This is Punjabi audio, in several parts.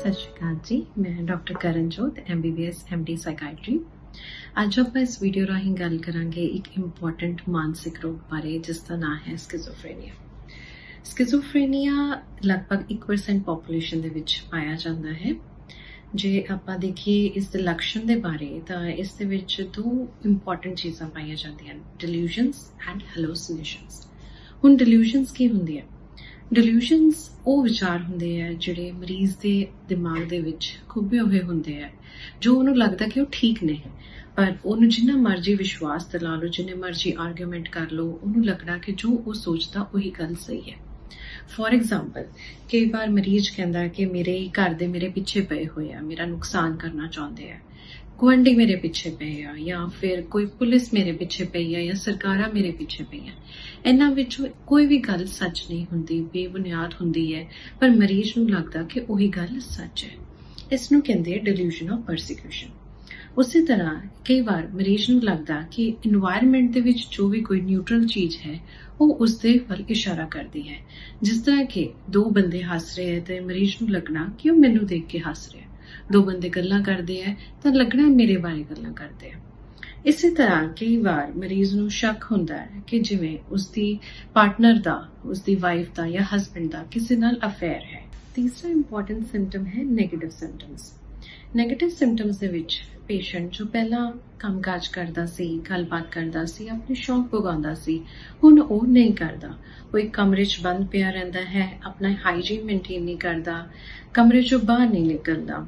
सत श्री अकाल जी। मैं doctor Karanjot MBBS MD psychiatry. ਅੱਜ ਆਪਾਂ ਇਸ ਵੀਡੀਓ ਰਾਹੀਂ ਗੱਲ ਕਰਾਂਗੇ ਇੱਕ ਇੰਪੋਰਟੈਂਟ ਮਾਨਸਿਕ ਰੋਗ ਬਾਰੇ ਜਿਸ ਦਾ ਨਾਮ ਹੈ ਸਕਿਜ਼ੋਫਰੇਨੀਆ। ਸਕਿਜ਼ੋਫਰੇਨੀਆ ਲਗਭਗ 1% ਪੋਪੂਲੇਸ਼ਨ ਦੇ ਵਿੱਚ ਪਾਇਆ ਜਾਂਦਾ ਹੈ। ਜੇ ਆਪਾਂ ਦੇਖੀਏ ਇਸ ਦੇ ਲੱਛਣ ਦੇ ਬਾਰੇ ਤਾਂ ਇਸ ਦੇ ਵਿੱਚ ਦੋ ਇੰਪੋਰਟੈਂਟ ਚੀਜ਼ਾਂ ਪਾਈਆਂ ਜਾਂਦੀਆਂ ਹਨ, ਡਿਲੂਜਨਸ ਐਂਡ ਹੈਲੂਸੀਨੇਸ਼ਨਸ। ਹੁਣ ਡਿਲੂਜਨਸ ਕੀ ਹੁੰਦੀ ਹੈ? ਡਿਲੂਜਨਸ ਉਹ ਵਿਚਾਰ ਹੁੰਦੇ ਆ ਜਿਹੜੇ ਮਰੀਜ਼ ਦੇ ਦਿਮਾਗ ਦੇ ਵਿੱਚ ਖੁੱਬੇ ਹੋਏ ਹੁੰਦੇ ਆ, ਜੋ ਉਹਨੂੰ ਲੱਗਦਾ ਕਿ ਉਹ ਠੀਕ ਨੇ, ਪਰ ਉਹਨੂੰ ਜਿੰਨਾ ਮਰਜ਼ੀ ਵਿਸ਼ਵਾਸ ਦਿਲਾ ਲਓ, ਜਿੰਨੇ ਮਰਜ਼ੀ ਆਰਗੂਮੈਂਟ ਕਰ ਲਓ, ਉਹਨੂੰ ਲੱਗਣਾ ਕਿ ਜੋ ਉਹ ਸੋਚਦਾ ਉਹੀ ਗੱਲ ਸਹੀ ਹੈ। ਫੋਰ ਐਗਜ਼ਾਮਪਲ, ਕਈ ਵਾਰ ਮਰੀਜ਼ ਕਹਿੰਦਾ ਕਿ ਮੇਰੇ ਘਰ ਦੇ ਮੇਰੇ ਪਿੱਛੇ ਪਏ ਹੋਏ ਆ, ਮੇਰਾ ਨੁਕਸਾਨ ਕਰਨਾ ਚਾਹੁੰਦੇ ਆ, ਗੁਆਂਢੀ ਮੇਰੇ ਪਿੱਛੇ ਪਏ ਆ, ਜਾਂ ਫਿਰ ਕੋਈ ਪੁਲਿਸ ਮੇਰੇ ਪਿੱਛੇ ਪਈ ਆ, ਜਾਂ ਸਰਕਾਰਾਂ ਮੇਰੇ ਪਿੱਛੇ ਪਈਆਂ। ਇਹਨਾਂ ਵਿੱਚੋਂ ਕੋਈ ਵੀ ਗੱਲ ਸੱਚ ਨਹੀਂ ਹੁੰਦੀ, ਬੇਬੁਨਿਆਦ ਹੁੰਦੀ ਹੈ, ਪਰ ਮਰੀਜ਼ ਨੂੰ ਲੱਗਦਾ ਕਿ ਉਹੀ ਗੱਲ ਸੱਚ ਹੈ। ਇਸ ਨੂੰ ਕਹਿੰਦੇ ਡਿਲੂਜਨ ਆਫ ਪਰਸੀਕਿਊਸ਼ਨ। ਉਸੇ ਤਰ੍ਹਾਂ ਕਈ ਵਾਰ ਮਰੀਜ਼ ਨੂੰ ਲੱਗਦਾ ਕਿ ਇਨਵਾਇਰਨਮੈਂਟ ਦੇ ਵਿੱਚ ਜੋ ਵੀ ਕੋਈ ਨਿਊਟਰਲ ਚੀਜ਼ ਹੈ ਉਹ ਉਸਦੇ ਵੱਲ ਇਸ਼ਾਰਾ ਕਰਦੀ ਹੈ। ਜਿਸ ਤਰ੍ਹਾਂ ਕਿ ਦੋ ਬੰਦੇ ਹੱਸ ਰਹੇ ਹੈ ਤੇ ਮਰੀਜ਼ ਨੂੰ ਲੱਗਣਾ ਕਿ ਉਹ ਮੈਨੂੰ ਦੇਖ ਕੇ ਹੱਸ ਰਿਹਾ, ਦੋ ਬੰਦੇ ਗੱਲਾਂ ਕਰਦੇ ਹੈ ਤਾਂ ਲੱਗਣਾ ਮੇਰੇ ਬਾਰੇ ਗੱਲਾਂ ਕਰਦੇ ਆ। ਇਸੇ ਤਰ੍ਹਾਂ ਕਈ ਵਾਰ ਮਰੀਜ਼ ਨੂੰ ਸ਼ੱਕ ਹੁੰਦਾ ਹੈ ਕਿ ਜਿਵੇਂ ਉਸਦੀ ਪਾਰਟਨਰ ਦਾ, ਉਸਦੀ ਵਾਈਫ ਦਾ ਜਾਂ ਹਸਬੈਂਡ ਦਾ ਕਿਸੇ ਨਾਲ ਅਫੇਅਰ ਹੈ। ਤੀਸਰਾ ਇੰਪੋਰਟੈਂਟ ਸਿੰਪਟਮ ਹੈ ਨੈਗੇਟਿਵ ਸਿੰਪਟਮਸ। ਨੈਗੇਟਿਵ ਸਿੰਪਟਮਸ ਦੇ ਵਿੱਚ ਪੇਸ਼ੈਂਟ ਜੋ ਪਹਿਲਾਂ ਕੰਮਕਾਜ ਕਰਦਾ ਸੀ, ਗੱਲਬਾਤ ਕਰਦਾ ਸੀ, ਆਪਣੇ ਸ਼ੌਕ ਪੁਗਾਉਂਦਾ ਸੀ, ਹੁਣ ਉਹ ਨਹੀਂ ਕਰਦਾ। ਉਹ ਇੱਕ ਕਮਰੇ 'ਚ ਬੰਦ ਪਿਆ ਰਹਿੰਦਾ ਹੈ, ਆਪਣਾ ਹਾਈਜੀਨ ਮੇਨਟੇਨ ਨਹੀਂ ਕਰਦਾ, ਕਮਰੇ 'ਚੋਂ ਬਾਹਰ ਨਹੀਂ ਨਿਕਲਦਾ।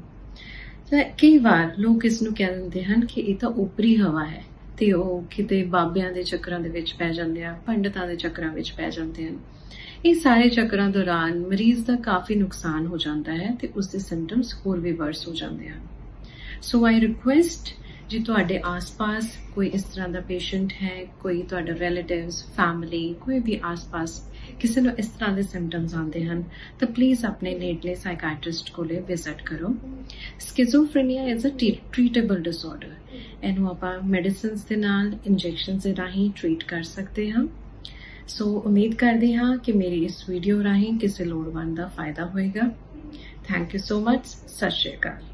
ਕਈ ਵਾਰ ਲੋਕ ਇਸ ਨੂੰ ਕਹਿ ਦਿੰਦੇ ਹਨ ਕਿ ਇਹ ਤਾਂ ਓਪਰੀ ਹਵਾ ਹੈ, ਤੇ ਉਹ ਕਿਤੇ ਬਾਬਿਆਂ ਦੇ ਚੱਕਰਾਂ ਦੇ ਵਿੱਚ ਪੈ ਜਾਂਦੇ ਆ, ਪੰਡਤਾਂ ਦੇ ਚੱਕਰਾਂ ਵਿੱਚ ਪੈ ਜਾਂਦੇ ਹਨ। ਇਹ ਸਾਰੇ ਚੱਕਰਾਂ ਦੌਰਾਨ ਮਰੀਜ਼ ਦਾ ਕਾਫੀ ਨੁਕਸਾਨ ਹੋ ਜਾਂਦਾ ਹੈ ਤੇ ਉਸਦੇ ਸਿੰਪਟਮਸ ਹੋਰ ਵੀ ਵਰਸ ਹੋ ਜਾਂਦੇ ਹਨ। ਸੋ ਆਈ ਰਿਕੁਐਸਟ, ਜੇ ਤੁਹਾਡੇ ਆਸ-ਪਾਸ ਕੋਈ ਇਸ ਤਰ੍ਹਾਂ ਦਾ ਪੇਸ਼ੈਂਟ ਹੈ, ਕੋਈ ਤੁਹਾਡਾ ਰਿਲੇਟਿਵਸ, ਫੈਮਿਲੀ, ਕੋਈ ਵੀ ਆਸ-ਪਾਸ ਕਿਸੇ ਨੂੰ ਇਸ ਤਰ੍ਹਾਂ ਦੇ ਸਿੰਪਟਮਸ ਆਉਂਦੇ ਹਨ ਤਾਂ ਪਲੀਜ਼ ਆਪਣੇ ਨੇੜਲੇ ਸਾਈਕਾਇਟਰਿਸਟ ਕੋਲੇ ਵਿਜ਼ਿਟ ਕਰੋ। Schizophrenia is a treatable disorder. ਇਹਨੂੰ ਆਪਾਂ ਮੈਡੀਸਿਨਸ ਦੇ ਨਾਲ, ਇੰਜੈਕਸ਼ਨਸ ਦੇ ਰਾਹੀਂ ਟ੍ਰੀਟ ਕਰ ਸਕਦੇ ਹਾਂ। ਸੋ ਉਮੀਦ ਕਰਦੇ ਹਾਂ ਕਿ ਮੇਰੀ ਇਸ ਵੀਡੀਓ ਰਾਹੀਂ ਕਿਸੇ ਲੋੜਵੰਦ ਦਾ ਫਾਇਦਾ ਹੋਏਗਾ। Thank you so much. ਸਤਿ ਸ਼੍ਰੀ ਅਕਾਲ।